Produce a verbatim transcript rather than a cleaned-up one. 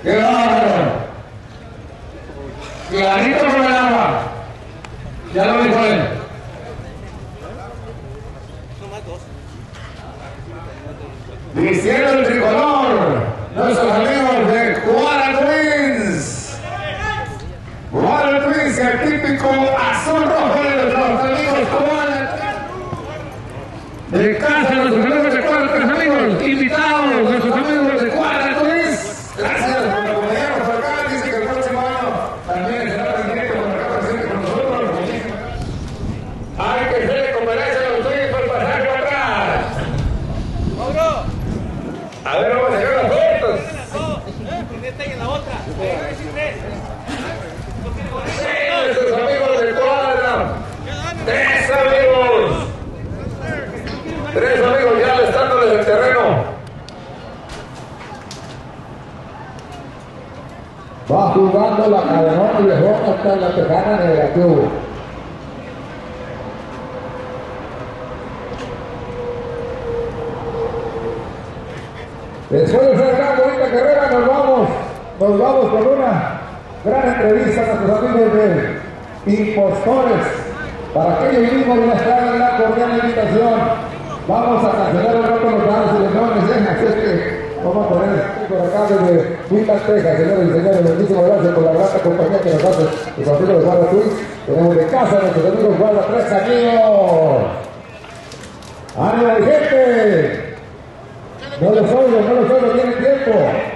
¡Qué bárbaro! Clarito por el agua. Ya lo dijo él. Vistiendo el tricolor, nuestros amigos de Guara Twins. Guara Twins, el típico azul rojo de nuestros amigos Guara. De casa, nuestros amigos de Guara Twins, amigos invitados, nuestros amigos de Guara Twins. Gracias por acompañarnos por acá. Dice que el próximo año también estará en directo por acá presente con nosotros. Hay que hacerle conferencia a los Twins por pasar por atrás. A ver, vamos a sacar las fotos. Esta y en la otra. Nuestros amigos de Cuadra. Tres amigos. Tres amigos ya estando desde el terreno. Va jugando la cadenona y viejón hasta la tejana negativo. Después de esa gran bonita carrera nos vamos, nos vamos con una gran entrevista a nuestros amigos de Impostores. Para aquellos mismos que nos traen la cordial invitación, vamos a cancelar un rato los dados y los nombres, así es que vamos a poner por acá desde Wilton, Texas, señores y señores, muchísimas gracias por la grata compañía que nos hace los amigos de Guarda Twins. Tenemos de casa a nuestros amigos Guarda Tres amigos. ¡Ánimo, gente! No los oigo, no los oigo, tienen tiempo.